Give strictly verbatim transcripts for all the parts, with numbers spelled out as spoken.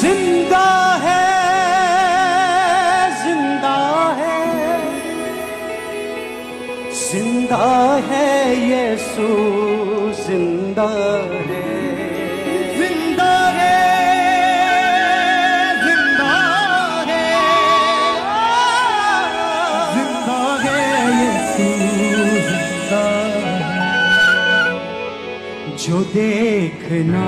जिंदा है, जिंदा है, जिंदा है यीशु, जिंदा है, जिंदा है, जिंदा है, जिंदा है यीशु, जिंदा है। जो देखना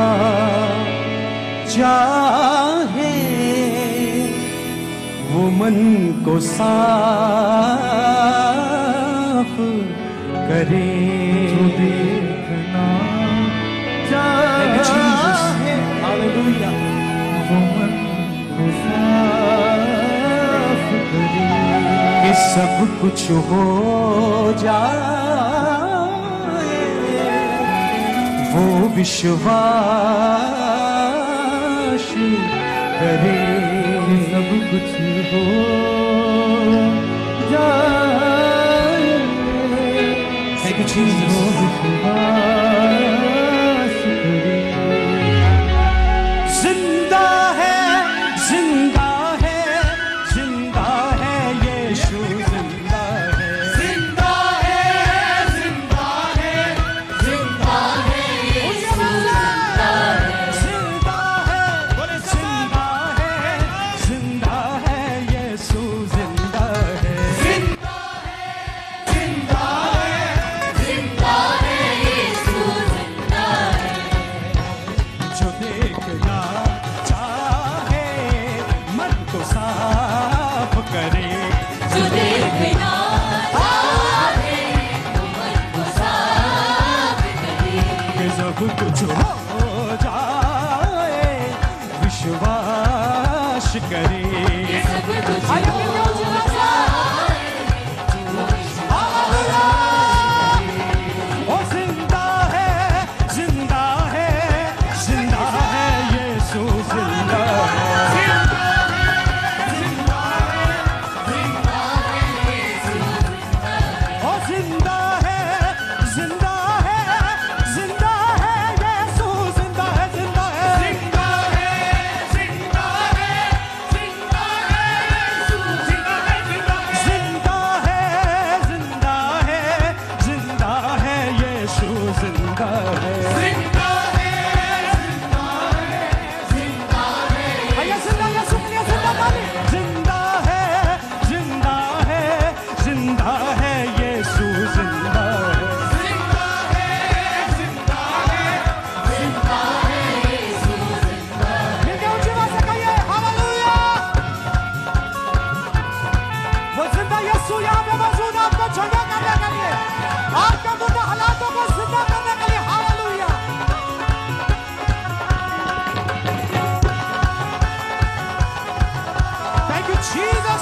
चाहे वो मन को साफ करे, जो देखना चाहे हालेलुया वो मन को साफ करे, कि सब कुछ हो जाए वो विश्वास करे, सब कुछ हो जाए। Thank you, Jesus. विश्वास करे। जिंदा है, जिंदा है, जिंदा है यीशु, जिंदा है, जिंदा है, जिंदा है, जिंदा है यीशु, जिंदा है, जिंदा है, बोले जिंदा है, जिंदा है यीशु, जिंदा है, जिंदा है, जिंदा है, जिंदा है यीशु, जिंदा है। जो देखना चाहे मन को साफ करे, जो देखना चाहे वो मन को साफ करे, कि सब कुछ हो जाए विश्वास करे, ये सब कुछ हो जाए जो ओ जिंदा है, जिंदा है, जिंदा है यीशु, जिंदा है, जिंदा है, जिंदा है, जिंदा है यीशु, ओ जिंदा है, जिंदा है, जिंदा है यीशु, जिंदा है, जिंदा है, जिंदा है, जिंदा है, जिंदा है यीशु, जिंदा है, जिंदा है, जिंदा है, जिंदा है, जिंदा है यीशु, जिंदा है, जिंदा है, जिंदा है, जिंदा है, भैया जिंदा है, सुनिए जिंदा है, जिंदा है, जिंदा है, जिंदा है यीशु, जिंदा है, जिंदा है, जिंदा है, जिंदा है यीशु, जिंदा है। मिलके ऊंची आवाज से कहिए हालेलुया। वो जिंदा यीशु यहाँ पे मौजूद है, आपको झंडा करने के लिए, आपके मुर्दा हालातों को जिंदा करने के लिए। Hallelujah. Thank you, Jesus.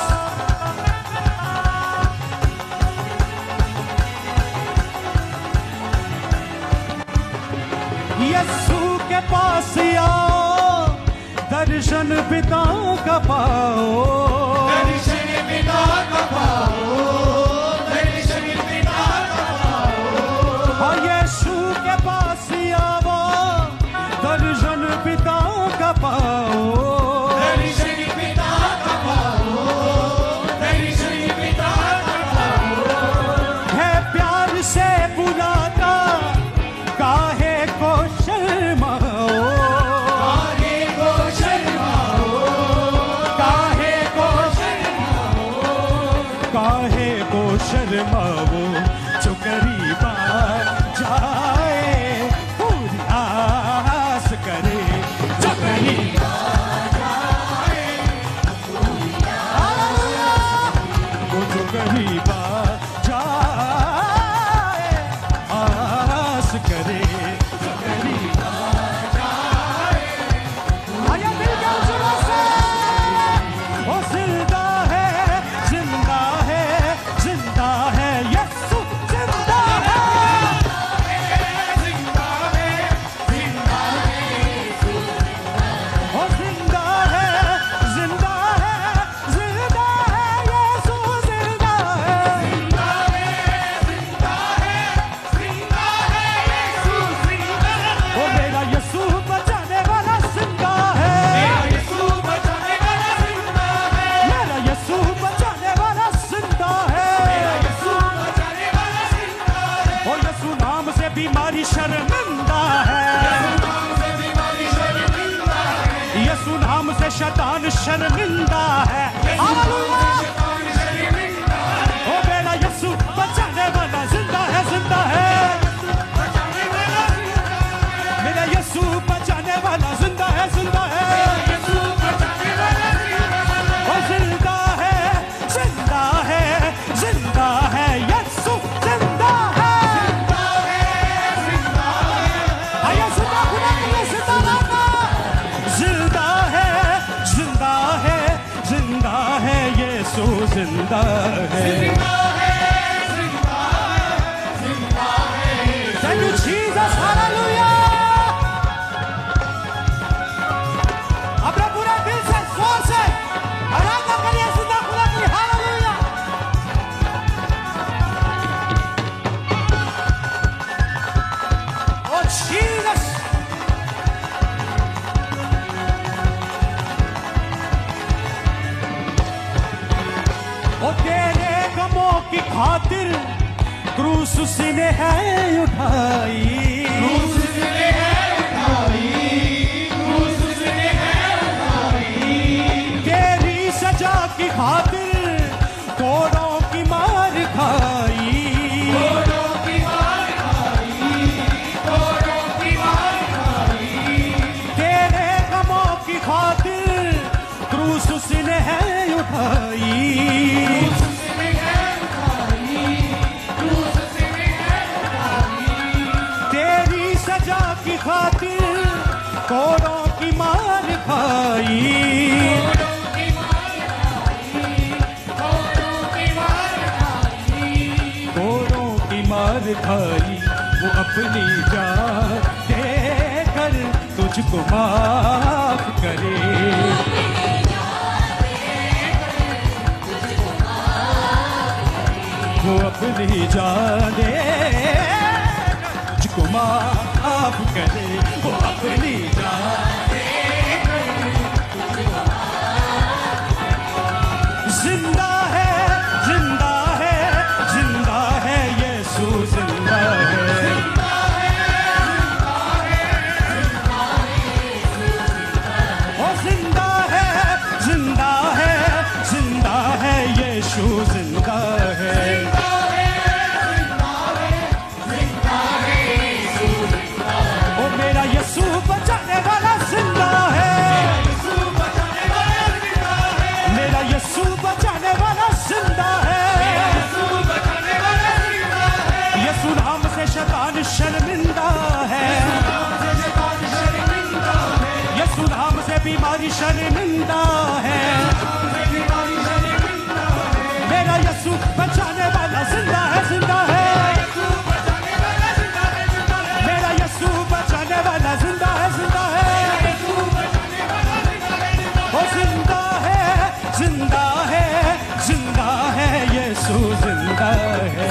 Yeshu के पास आओ, दर्शन पिता का पाओ, दर्शन पिता का पाओ, दर्शन पिता का पाओ। हाँ यीशु के पास आओ, दर्शन पिता का पाओ, दर्शन पिता का पाओ, दर्शन पिता का पाओ। है प्यार से बुलाता, काहे को शर्माओ, काहे को शर्माओ, काहे को शर्माओ, काहे को शर्माओ, जो करीब आ जाए पूरी आस करे, जो करीब आ जाए पूरी आस, वो जो करीब आ जाए आस करे, जो करीब आ जाए। आया मिल गया जुड़ा से, वो जिंदा है, जिंदा है, जिंदा है यीशु, शैतान शर्मिंदा है। हालेलुया। ओ मेरा यीशु बचाने वाला जिंदा है, जिंदा है। मेरा यीशु बचाने वाला जिंदा है, जिंदा है। ओ जिंदा है, जिंदा है, जिंदा है, यीशु जिंदा है। आइए जिंदा खुदा के लिए जिंदा रहना। जिंदा है, जिंदा है, जिंदा है, यीशु जिंदा है। Thank you, Jesus. Hallelujah. अपने पूरे दिल से, जोर से आराधना करिए जिंदा खुदा की। हालेलुया। Oh Jesus. ओ तेरे गमों की खातिर क्रूस उसने है उठाई। क्रूस उसने है उठाई, क्रूस उसने है उठाई। तेरी सजा की खातिर कोड़ों की मार खाई। कोड़ों की मार खाई, कोड़ों की मार खाई। तेरे गमों की खातिर क्रूस उसने है उठाई। की खातिर कोड़ों की मार खाई। कोड़ों की मार खाई। वो अपनी जान देकर तुझको माफ करे। वो अपनी जान देकर तुझको माफ करे। वो अपनी जान जिंदा है, जिंदा है, जिंदा है, यीशु जिंदा है। ओ जिंदा है, जिंदा है, जिंदा है, यीशु जिंदा है। बचाने वाला जिंदा है। मेरा यीशु बचाने वाला जिंदा है। यीशु नाम से शैतान शर्मिंदा है। यीशु नाम से बीमारी शर्मिंदा है। मेरा यीशु बचाने वाला जिंदा है, जिंदा है। मेरा यीशु बचाने वाला जिंदा है, जिंदा है। ओ जिंदा है, जिंदा है, जिंदा है, यीशु जिंदा है।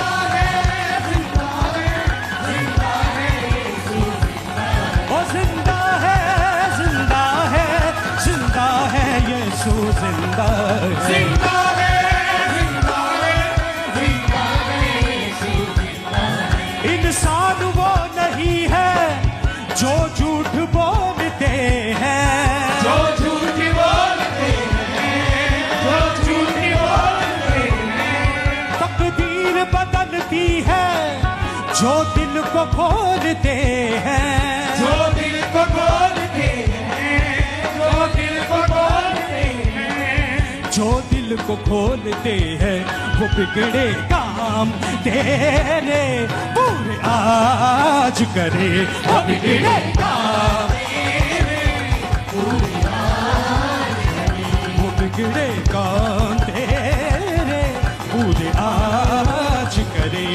ओ जिंदा है, जिंदा है, जिंदा है, यीशु जिंदा है। इंसान वो नहीं है जो झूठ बोलते हैं, जो झूठ बोलते हैं, जो झूठ बोलते हैं। तकदीर बदलती है जो दिल को खोलते हैं, जो दिल को खोलते हैं, जो दिल को खोलते हैं। जो दिल को खोलते हैं वो बिगड़े काम तेरे पूरे आज करे। वो बिगड़े काम तेरे पूरे आज करे। वो बिगड़े काम तेरे पूरे आज करे।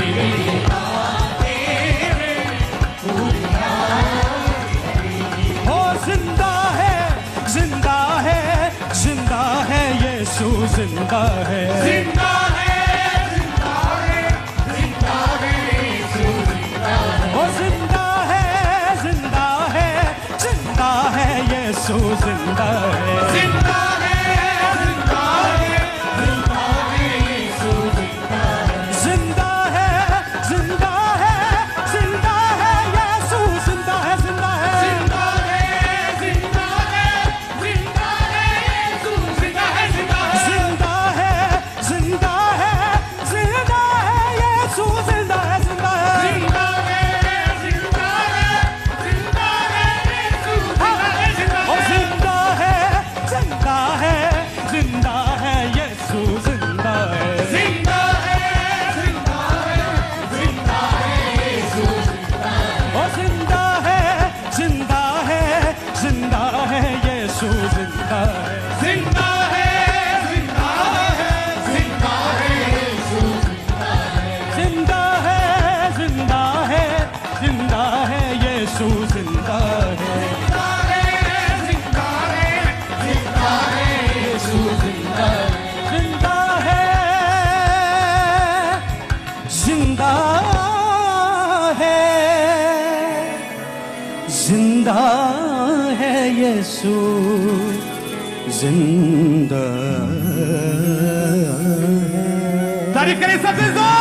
ओ जिंदा है, जिंदा है, जिंदा है, यीशु जिंदा है। जिंदा है, जिंदा है, जिंदा है, यीशु जिंदा है। ओ जिंदा है, जिंदा है, जिंदा है, यीशु जिंदा है। जिंदा है, जिंदा है, जिंदा है, यीशु जिंदा है। जिंदा है, जिंदा है, जिंदा है, यीशु जिंदा है, जिंदा है। जिंदा है, जिंदा है, जिंदा यीशु जिंदा है, जिंदा है, जिंदा है, जिंदा है, यीशु जिंदा है, जिंदा है, जिंदा है, यीशु जिंदा है, जिंदा है, जिंदा है, जिंदा है, यीशु जिंदा है, जिंदा है, जिंदा है, जिंदा है, यीशु जिंदा है। तारीफ करें सबसे जोर।